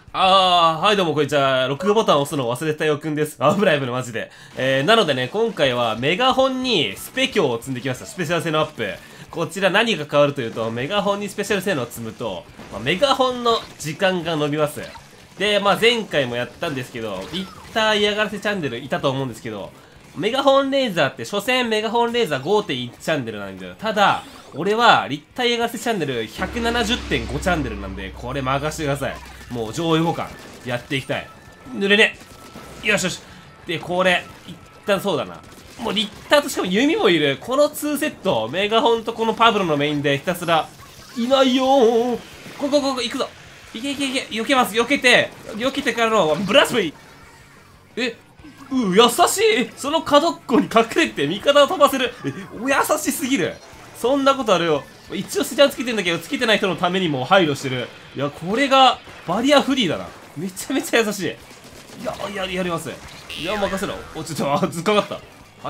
はいどうもこんにちは。録画ボタンを押すのを忘れたよくんです。危ないマジで。なのでね、今回はメガホンにスペ強を積んできました。スペシャル性能アップ。こちら何が変わるというと、メガホンにスペシャル性能を積むと、メガホンの時間が伸びます。で、前回もやったんですけど、リッター嫌がらせチャンネルいたと思うんですけど、メガホンレーザーって所詮メガホンレーザー 5.1 チャンネルなんだよ。ただ、俺は立体嫌がらせチャンネル 170.5 チャンネルなんで、これ任せてください。もう上位互換やっていきたい。濡れね。よしよし。で、これ、一旦そうだな。もう立体としかも弓もいる。この2セット、メガホンとこのパブロのメインでひたすら、いないよー。ここ、行くぞ。いけいけいけ。避けます。避けてからのブラスフィー。優しい。その角っこに隠れて味方を飛ばせる。優しすぎる。そんなことあるよ。一応スジャンつけてんだけど、つけてない人のためにも配慮してる。いや、これがバリアフリーだな。めちゃめちゃ優しい。やります。いや、任せろ。ちょっと、ずっかかった。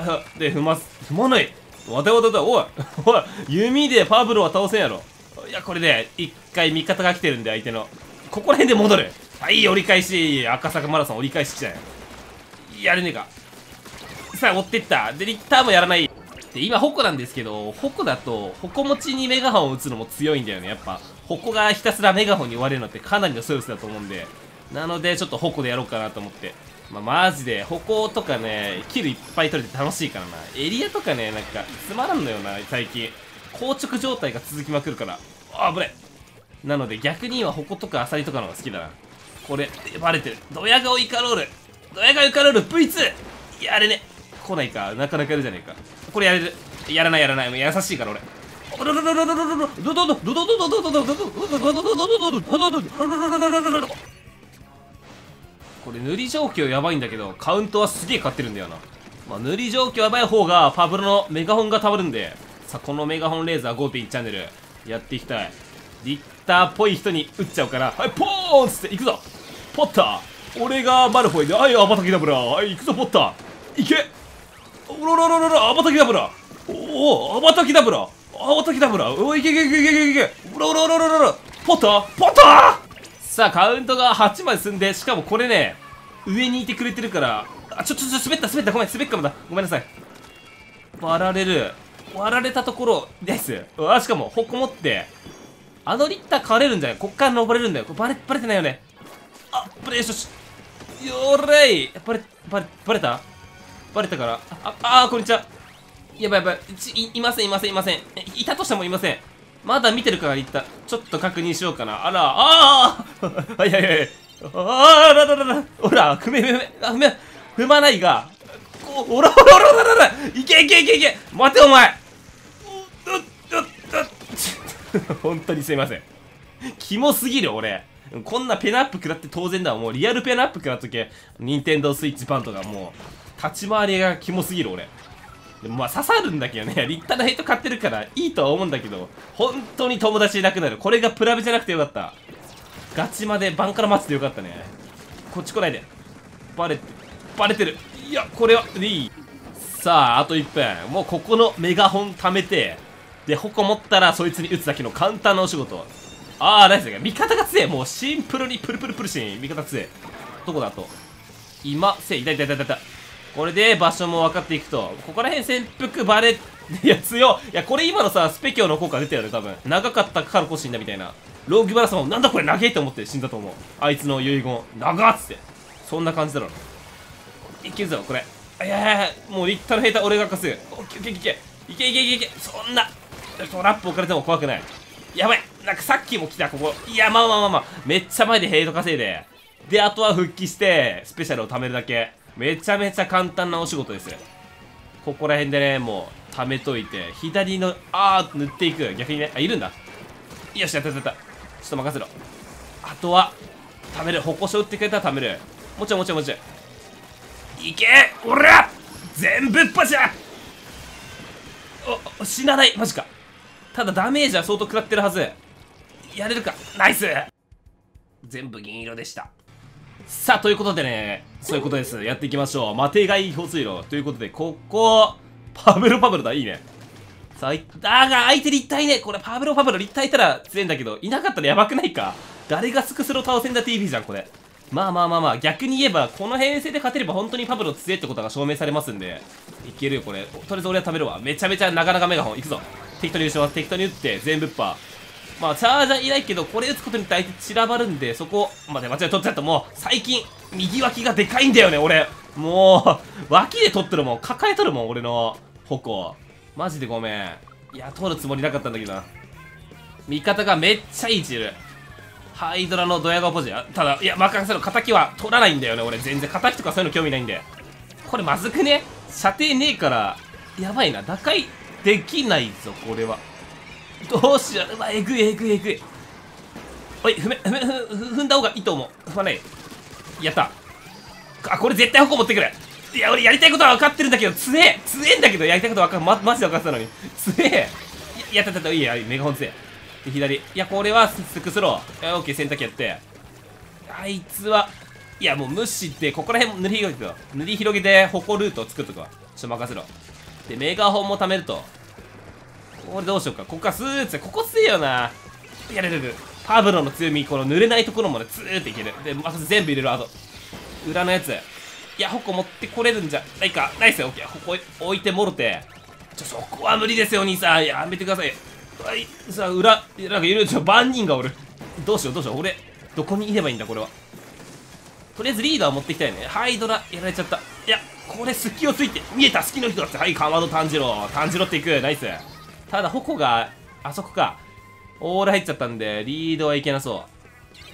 はい。で、踏まない。待て、おい、弓でパブロは倒せんやろ。いや、これで、一回味方が来てるんで、相手の。ここら辺で戻る。はい、折り返し。赤坂マラソン折り返し来たよ。やれねえか。さあ、追ってった。で、リッターもやらない。で、今、矛なんですけど、矛だと、矛持ちにメガホンを打つのも強いんだよね。やっぱ、矛がひたすらメガホンに追われるのってかなりのストレスだと思うんで。なので、ちょっと矛でやろうかなと思って。マジで、矛とかね、キルいっぱい取れて楽しいからな。エリアとかね、なんか、つまらんのよな、最近。硬直状態が続きまくるから。危ない。なので、逆に今、矛とかアサリとかの方が好きだな。これ、バレてる。ドヤ顔イカロール。V2! やれね。来ないか。なかなかやるじゃねえか。これやれる。やらない。優しいから俺。これ塗り状況やばいんだけど、カウントはすげえ勝ってるんだよな。塗り状況やばい方がパブロのメガホンがたまるんで、さあこのメガホンレーザー 5.1 チャンネルやっていきたい。リッターっぽい人に撃っちゃうから、はい、ポーンつっていくぞ。ポッター。俺がマルフォイで、はい、アバタキダブラ。はい、行くぞ、ポッター。いけ。アバタキダブラ。アバタキダブラ。いけ。ポッターさあ、カウントが8まで進んで、しかもこれね、上にいてくれてるから、滑った。ごめん、滑っかもだ。ごめんなさい。割られたところです。しかも、矛持って、あのリッター変われるんじゃない？こっから登れるんだよ。バレてないよね。よし。よれい。バレたから。こんにちは。やばい。いません。いたとしてもいません。まだ見てるから言った。ちょっと確認しようかな。はい。ほら、踏まないが。ほら。いけ。待て、お前。本当にすいません。キモすぎる、俺。こんなペナアップ食らって当然だわ。もうリアルペナアップ食らっとけ。ニンテンドースイッチ版とかもう、立ち回りがキモすぎる、俺。でも刺さるんだけどね。立派なヘイト買ってるからいいとは思うんだけど、本当に友達いなくなる。これがプラビじゃなくてよかった。ガチまでバンから待つてよかったね。こっち来ないで。バレてる。いや、これはいい。さあ、あと1分。もうここのメガホン貯めて、で、矛持ったらそいつに撃つだけの簡単なお仕事。ナイスだけど、味方が強え。もうシンプルにプルしん。味方強え。どこだと。いた。これで場所も分かっていくと。ここら辺潜伏バレ、いや、強い。いや、これ今のさ、スペキョの効果出たよね、多分。長かったからこそ死んだみたいな。ローグバラソン、なんだこれ長えって思って死んだと思う。あいつの遺言。長っつって。そんな感じだろう。いけるぞ、これ。もう立派な兵隊俺が稼ぐ。いけ。そんな。トラップ置かれても怖くない。やばい。なんかさっきも来た、ここ。いや、めっちゃ前でヘイト稼いで。で、あとは復帰して、スペシャルを貯めるだけ。めちゃめちゃ簡単なお仕事です。ここら辺でね、もう、貯めといて、左の、塗っていく。逆にね、いるんだ。よし、やった。ちょっと任せろ。あとは、貯める。歩行者打ってくれたら貯める。もちろん。いけおら全部っぱじゃ死なない。マジか。ただダメージは相当食らってるはず。やれるか。ナイス。全部銀色でした。さあ、ということでね、そういうことです。やっていきましょう。マテガイ放水路。ということで、ここ、パブロだ。いいね。さあ、相手立体ね。これ、パブロ立体いたら強いんだけど、いなかったらやばくないか。 誰がスクスロ倒せんだ TV じゃん、これ。まあまあまあまあ、逆に言えば、この編成で勝てれば本当にパブロ強いってことが証明されますんで、いけるよ、これ。とりあえず俺は食べるわ。めちゃめちゃなかなかメガホン。いくぞ。適当に打ちます。適当に打って、全部ッパー。まあ、チャージャーいないけど、これ打つことによって相手散らばるんで、そこ、まあ、間違え取っちゃった。もう、最近、右脇がでかいんだよね、俺。もう、脇で取ってるもん。抱えとるもん、俺の矛。マジでごめん。いや、取るつもりなかったんだけどな。味方がめっちゃいい位置いる。ハイドラのドヤ顔ポジ。ただ、いや、任せろ。敵は取らないんだよね、俺。全然。敵とかそういうの興味ないんで。これまずくね？射程ねえから、やばいな。打開できないぞ、これは。どうしよう。うわ、えぐいえぐいえぐい。おい、踏んだ方がいいと思う。踏まない。やった。あ、これ絶対矛持ってくる。いや、俺やりたいことは分かってるんだけど、強えんだけど、やりたいこと分かる。マジで分かってたのに。強え。やった。いいや、メガホン強え。で、左。いや、これはスクスロー。オッケー、洗濯機やって。あいつは、いや、もう無視で、ここら辺塗り広げてよ。塗り広げて、矛ルートを作っとくわ。任せろ。で、メガホンも貯めると。これどうしようか。ここからスーッて、ここ強いよな。やれる。パブロの強み、この濡れないところまでツーっていける。で、まず全部入れる、あと。裏のやつ。いや、矛持ってこれるんじゃないか。ナイスよ、オッケー。矛置いてもろて。そこは無理ですよ、兄さん。やめてください。はい、さあ、裏、なんかいるでしょ。万人がおる。どうしよう。俺、どこにいればいいんだ、これは。とりあえずリーダー持ってきたいね。ハイドラ、やられちゃった。いや、これ隙をついて、見えた、隙の人だって。はい、かまど炭治郎っていく。ナイス。ただ、矛が、あそこか。オール入っちゃったんで、リードはいけなそう。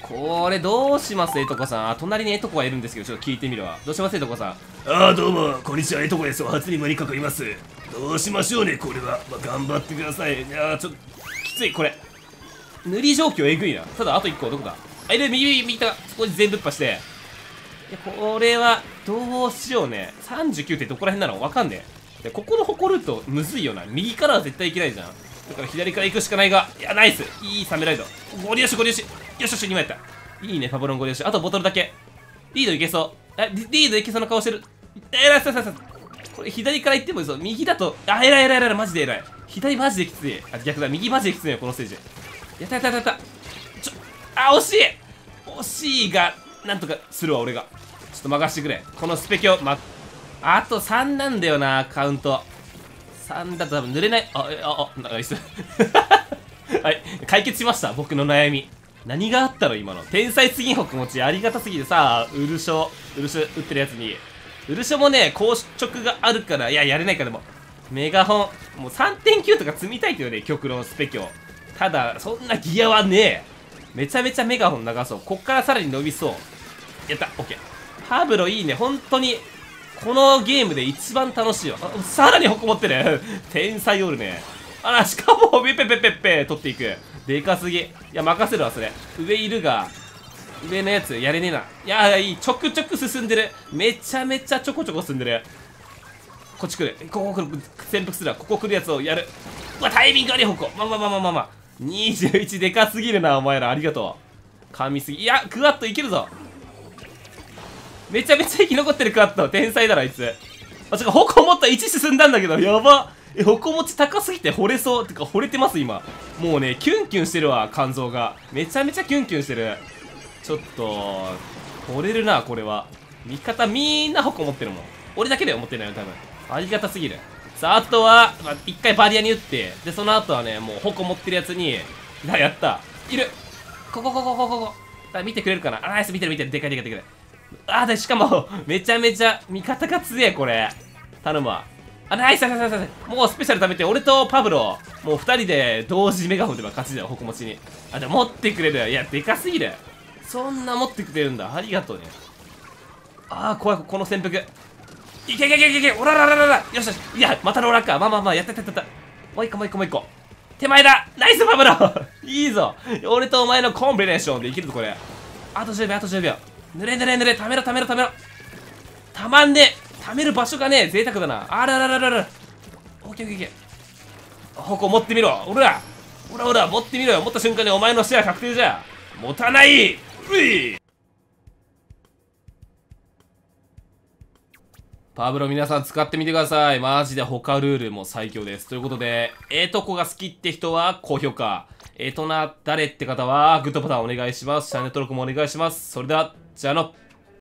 これ、どうしますえとこさん。隣にえとこがいるんですけど、ちょっと聞いてみるわ。どうしますえとこさん。 ああ、どうも、こんにちは、えとこです。お初に間にかかります。どうしましょうね、これは。まあ、頑張ってください。 いやー、ちょっと、きつい、これ。塗り状況えぐいな。ただ、あと1個、どこだ。あ、いる、右、そこに全部っぱして。いや、これは、どうしようね。39ってどこら辺なのわかんねえ。で、ここの矛ルート、むずいよな。右からは絶対行けないじゃん。だから左から行くしかないが、いや、ナイス。いいサメライド。ゴリ押し。よし、2枚やった。いいね、パブロンゴリ押し。あとボトルだけ。リードいけそう。リードいけそうな顔してる。これ左から行ってもいいぞ。右だと、偉い、マジで偉い。左マジできつい。あ、逆だ。右マジできついよ、このステージ。やった。惜しいが、なんとかするわ、俺が。ちょっと任してくれ。このスペキョ、あと3なんだよな、カウント。3だと多分濡れない。ナイス。はい、解決しました、僕の悩み。何があったの今の。天才すぎん矛持ちありがたすぎてさ、ウルショ打ってるやつに。ウルショもね、硬直があるから、いや、やれないからでも。メガホン、もう 3.9 とか積みたいけどね、極論スペキョ。ただ、そんなギアはねえ。めちゃめちゃメガホン長そう。こっからさらに伸びそう。やった、オッケー。パブロいいね、本当に。このゲームで一番楽しいよ。さらに矛持ってる。天才おるね。あら、しかも、ペ取っていく。でかすぎ。いや、任せるわ、それ。上いるが、上のやつ、やれねえな。いや、いい。ちょく進んでる。めちゃめちゃちょこ進んでる。こっち来る。ここ来る。潜伏するわ。ここ来るやつをやる。うわ、タイミング悪い矛。まあ。21でかすぎるな、お前ら。ありがとう。噛みすぎ。いや、クワッといけるぞ。めちゃめちゃ生き残ってるクワット。天才だろ、あいつ。あ、矛持った1進んだんだけど、やば。矛持ち高すぎて惚れそう。てか、惚れてます、今。もうね、キュンキュンしてるわ、肝臓が。めちゃめちゃキュンキュンしてる。ちょっと、惚れるな、これは。味方みんな矛持ってるもん。俺だけだよ、持ってないの、多分。ありがたすぎる。さあ、あとは、一回バリアに打って、で、その後はね、もう矛持ってるやつに、やった。いる。ここ。見てくれるかな。ナイス、見てる。でかい。で、しかも、めちゃめちゃ、味方が強え、これ。頼むわ。ナイス。もうスペシャル貯めて、俺とパブロ、もう2人で同時メガホンで勝ちだよ、矛持ちに。でも持ってくれる。いや、でかすぎる。そんな持ってくれるんだ。ありがとうね。怖い、この潜伏。いけ。おらら。よし。いや、またローラーか。まあ、やった。もう一個。手前だ。ナイス、パブロ。いいぞ。俺とお前のコンビネーションでいけるぞ、これ。あと10秒。濡れ。ためろ。たまんねえ。ためる場所がね、贅沢だな。あら。オッケー。矛持ってみろ。ほら、持ってみろよ。持った瞬間にお前のシェア確定じゃ。持たない。パブロ皆さん使ってみてください。マジで他ルールも最強です。ということで、こが好きって人は高評価。 誰って方は、グッドボタンお願いします。チャンネル登録もお願いします。それでは、じゃあの。